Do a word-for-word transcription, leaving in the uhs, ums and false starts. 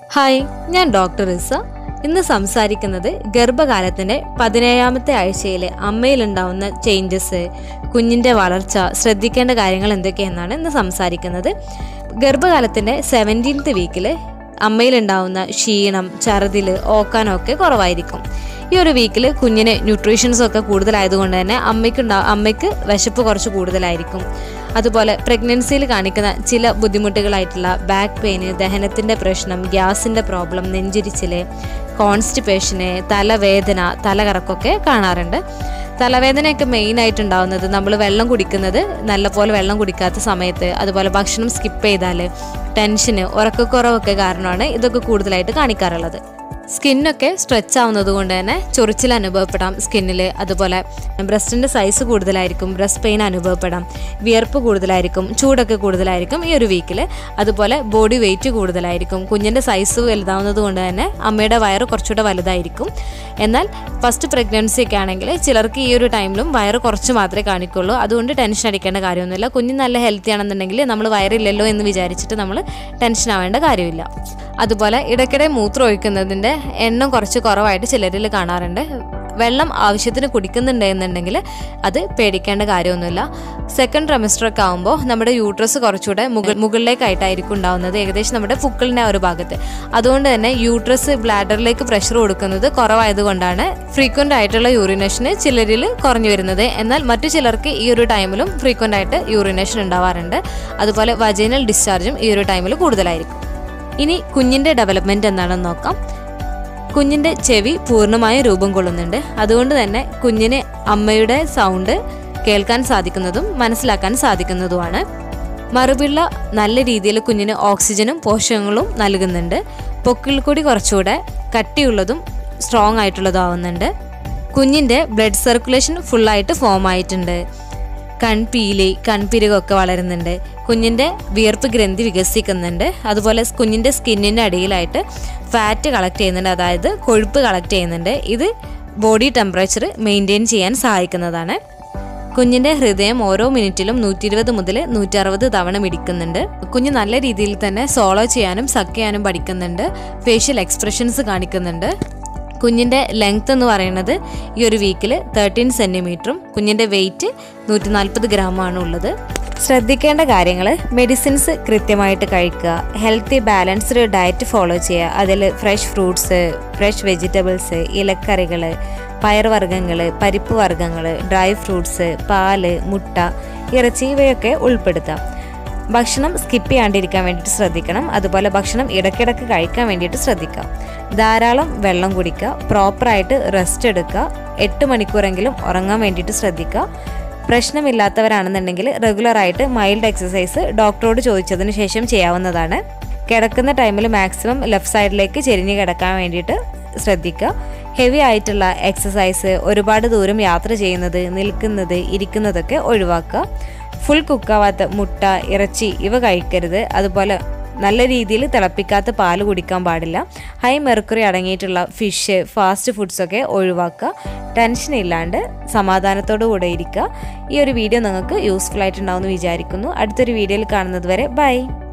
Hi, ഞാൻ doctor റിസ. ഇന്ന് സംസാരിക്കുന്നത് ഗർഭകാലത്തിൻ്റെ പതിനേഴാമത്തെ ആഴ്ചയിലെ അമ്മയിലുണ്ടാവുന്ന ചേഞ്ചസ്, കുഞ്ഞിൻ്റെ വളർച്ച, ശ്രദ്ധിക്കേണ്ട കാര്യങ്ങൾ എന്തൊക്കെയെന്നാണ് ഇന്ന് സംസാരിക്കുന്നത്. ഗർഭകാലത്തിൻ്റെ സെവൻറ്റീൻത്ത് വീക്കിൽ അമ്മയിലുണ്ടാവുന്ന ക്ഷീണം, ഛർദിൽ, ഓക്കാനമൊക്കെ കുറവായിരിക്കും. ഈ ഒരു വീക്കിൽ കുഞ്ഞിന് ന്യൂട്രീഷൻസൊക്കെ കൂടുതലായതുകൊണ്ട് തന്നെ അമ്മയ്ക്കുണ്ടാ അമ്മയ്ക്ക് വിശപ്പ് കുറച്ച് കൂടുതലായിരിക്കും. അതുപോലെ പ്രഗ്നൻസിയിൽ കാണിക്കുന്ന ചില ബുദ്ധിമുട്ടുകളായിട്ടുള്ള ബാക്ക് പെയിന്, ദഹനത്തിൻ്റെ പ്രശ്നം, ഗ്യാസിൻ്റെ പ്രോബ്ലം, നെഞ്ചിരിച്ചിൽ, കോൺസ്റ്റിപ്പേഷന്, തലവേദന, തലകറക്കമൊക്കെ കാണാറുണ്ട്. തലവേദനയൊക്കെ മെയിനായിട്ടുണ്ടാവുന്നത് നമ്മൾ വെള്ളം കുടിക്കുന്നത് നല്ലപോലെ വെള്ളം കുടിക്കാത്ത സമയത്ത്, അതുപോലെ ഭക്ഷണം സ്കിപ്പ് ചെയ്താൽ, ടെൻഷന്, ഉറക്കക്കുറവൊക്കെ കാരണമാണ് ഇതൊക്കെ കൂടുതലായിട്ട് കാണിക്കാറുള്ളത്. സ്കിന്നൊക്കെ സ്ട്രെച്ച് ആവുന്നത് കൊണ്ട് തന്നെ ചൊറിച്ചിൽ അനുഭവപ്പെടാം സ്കിന്നിൽ. അതുപോലെ ബ്രസ്റ്റിൻ്റെ സൈസ് കൂടുതലായിരിക്കും, ബ്രസ്റ്റ് പെയിൻ അനുഭവപ്പെടാം, വിയർപ്പ് കൂടുതലായിരിക്കും, ചൂടൊക്കെ കൂടുതലായിരിക്കും ഈ ഒരു വീക്കിൽ. അതുപോലെ ബോഡി വെയിറ്റ് കൂടുതലായിരിക്കും. കുഞ്ഞിൻ്റെ സൈസ് വലുതാവുന്നത് കൊണ്ട് തന്നെ അമ്മയുടെ വയറ് കുറച്ചുകൂടെ വലുതായിരിക്കും. എന്നാൽ ഫസ്റ്റ് പ്രഗ്നൻസി ഒക്കെ ആണെങ്കിൽ ചിലർക്ക് ഈ ഒരു ടൈമിലും വയറ് കുറച്ച് മാത്രമേ കാണിക്കുള്ളൂ. അതുകൊണ്ട് ടെൻഷൻ അടിക്കേണ്ട കാര്യമൊന്നുമില്ല. കുഞ്ഞ് നല്ല ഹെൽത്തി ആണെന്നുണ്ടെങ്കിൽ നമ്മൾ വയറില്ലല്ലോ എന്ന് വിചാരിച്ചിട്ട് നമ്മൾ ടെൻഷൻ ആവേണ്ട കാര്യമില്ല. അതുപോലെ ഇടയ്ക്കിടെ മൂത്രം ഒഴിക്കുന്നതിൻ്റെ എണ്ണം കുറച്ച് കുറവായിട്ട് ചിലരിൽ കാണാറുണ്ട്. വെള്ളം ആവശ്യത്തിന് കുടിക്കുന്നുണ്ട് എന്നുണ്ടെങ്കിൽ അത് പേടിക്കേണ്ട കാര്യമൊന്നുമില്ല. സെക്കൻഡ് ട്രൈമസ്റ്ററൊക്കെ ആകുമ്പോൾ നമ്മുടെ യൂട്രസ് കുറച്ചുകൂടെ മുകൾ മുകളിലേക്കായിട്ടായിരിക്കും ഉണ്ടാവുന്നത്, ഏകദേശം നമ്മുടെ പുക്കിളിൻ്റെ ആ ഒരു ഭാഗത്ത്. അതുകൊണ്ട് തന്നെ യൂട്രസ് ബ്ലാഡറിലേക്ക് പ്രഷർ കൊടുക്കുന്നത് കുറവായതുകൊണ്ടാണ് ഫ്രീക്വൻ്റ് ആയിട്ടുള്ള യൂറിനേഷന് ചിലരിൽ കുറഞ്ഞു വരുന്നത്. എന്നാൽ മറ്റു ചിലർക്ക് ഈ ഒരു ടൈമിലും ഫ്രീക്വൻ്റ് ആയിട്ട് യൂറിനേഷൻ ഉണ്ടാവാറുണ്ട്. അതുപോലെ വജൈനൽ ഡിസ്ചാർജും ഈ ഒരു ടൈമിൽ കൂടുതലായിരിക്കും. ഇനി കുഞ്ഞിൻ്റെ ഡെവലപ്മെൻറ്റ് എന്താണെന്ന് നോക്കാം. കുഞ്ഞിൻ്റെ ചെവി പൂർണ്ണമായും രൂപം കൊള്ളുന്നുണ്ട്. അതുകൊണ്ട് തന്നെ കുഞ്ഞിന് അമ്മയുടെ സൗണ്ട് കേൾക്കാൻ സാധിക്കുന്നതും മനസ്സിലാക്കാൻ സാധിക്കുന്നതുമാണ്. മറുപിള്ള നല്ല രീതിയിൽ കുഞ്ഞിന് ഓക്സിജനും പോഷകങ്ങളും നൽകുന്നുണ്ട്. പൊക്കിൾ കൂടി കുറച്ചുകൂടെ കട്ടിയുള്ളതും സ്ട്രോങ് ആയിട്ടുള്ളതും ആവുന്നുണ്ട്. കുഞ്ഞിൻ്റെ ബ്ലഡ് സർക്കുലേഷൻ ഫുള്ളായിട്ട് ഫോം ആയിട്ടുണ്ട്. കൺപീലി, കൺപിരുകൊക്കെ വളരുന്നുണ്ട്. കുഞ്ഞിൻ്റെ വിയർപ്പ് ഗ്രന്ഥി വികസിക്കുന്നുണ്ട്. അതുപോലെ കുഞ്ഞിൻ്റെ സ്കിന്നിൻ്റെ അടിയിലായിട്ട് ഫാറ്റ് കളക്ട് ചെയ്യുന്നുണ്ട്, അതായത് കൊഴുപ്പ് കളക്ട് ചെയ്യുന്നുണ്ട്. ഇത് ബോഡി ടെമ്പറേച്ചർ മെയിൻറ്റെയിൻ ചെയ്യാൻ സഹായിക്കുന്നതാണ്. കുഞ്ഞിൻ്റെ ഹൃദയം ഓരോ മിനിറ്റിലും നൂറ്റി ഇരുപത് മുതൽ നൂറ്റി അറുപത് തവണ മിടിക്കുന്നുണ്ട്. കുഞ്ഞ് നല്ല രീതിയിൽ തന്നെ സോളോ ചെയ്യാനും സക്ക് ചെയ്യാനും പഠിക്കുന്നുണ്ട്. ഫേഷ്യൽ എക്സ്പ്രഷൻസ് കാണിക്കുന്നുണ്ട്. കുഞ്ഞിൻ്റെ ലെങ്ത് എന്ന് പറയുന്നത് ഈ ഒരു വീക്കിൽ തേർട്ടീൻ സെൻറ്റിമീറ്ററും കുഞ്ഞിൻ്റെ വെയിറ്റ് നൂറ്റി നാൽപ്പത് ഗ്രാമാണ് ഉള്ളത്. ശ്രദ്ധിക്കേണ്ട കാര്യങ്ങൾ: മെഡിസിൻസ് കൃത്യമായിട്ട് കഴിക്കുക, ഹെൽത്തി ബാലൻസ്ഡ് ഡയറ്റ് ഫോളോ ചെയ്യുക. അതിൽ ഫ്രഷ് ഫ്രൂട്ട്സ്, ഫ്രഷ് വെജിറ്റബിൾസ്, ഇലക്കറികൾ, പയർവർഗ്ഗങ്ങൾ, പരിപ്പ് വർഗ്ഗങ്ങൾ, ഡ്രൈ ഫ്രൂട്ട്സ്, പാല്, മുട്ട, ഇറച്ചി ഇവയൊക്കെ ഉൾപ്പെടുത്താം. ഭക്ഷണം സ്കിപ്പ് ചെയ്യാണ്ടിരിക്കാൻ വേണ്ടിയിട്ട് ശ്രദ്ധിക്കണം. അതുപോലെ ഭക്ഷണം ഇടയ്ക്കിടയ്ക്ക് കഴിക്കാൻ വേണ്ടിയിട്ട് ശ്രദ്ധിക്കാം. ധാരാളം വെള്ളം കുടിക്കുക, പ്രോപ്പറായിട്ട് റെസ്റ്റ് എടുക്കുക, എട്ട് മണിക്കൂറെങ്കിലും ഉറങ്ങാൻ വേണ്ടിയിട്ട് ശ്രദ്ധിക്കുക. പ്രശ്നമില്ലാത്തവരാണെന്നുണ്ടെങ്കിൽ റെഗുലറായിട്ട് മൈൽഡ് എക്സസൈസ് ഡോക്ടറോട് ചോദിച്ചതിന് ശേഷം ചെയ്യാവുന്നതാണ്. കിടക്കുന്ന ടൈമിൽ മാക്സിമം ലെഫ്റ്റ് സൈഡിലേക്ക് ചെരിഞ്ഞ് കിടക്കാൻ വേണ്ടിയിട്ട് ശ്രദ്ധിക്കുക. ഹെവി ആയിട്ടുള്ള എക്സസൈസ്, ഒരുപാട് ദൂരം യാത്ര ചെയ്യുന്നത്, നിൽക്കുന്നത്, ഇരിക്കുന്നതൊക്കെ ഒഴിവാക്കുക. ഫുൾ കുക്കാവാത്ത മുട്ട, ഇറച്ചി ഇവ കഴിക്കരുത്. അതുപോലെ നല്ല രീതിയിൽ തിളപ്പിക്കാത്ത പാല് കുടിക്കാൻ പാടില്ല. ഹൈ മെർക്കുറി അടങ്ങിയിട്ടുള്ള ഫിഷ്, ഫാസ്റ്റ് ഫുഡ്സൊക്കെ ഒഴിവാക്കുക. ടെൻഷൻ ഇല്ലാണ്ട് സമാധാനത്തോടു കൂടെ ഇരിക്കുക. ഈ ഒരു വീഡിയോ നിങ്ങൾക്ക് യൂസ്ഫുൾ ആയിട്ടുണ്ടാവുമെന്ന് വിചാരിക്കുന്നു. അടുത്തൊരു വീഡിയോയിൽ കാണുന്നത് വരെ ബൈ.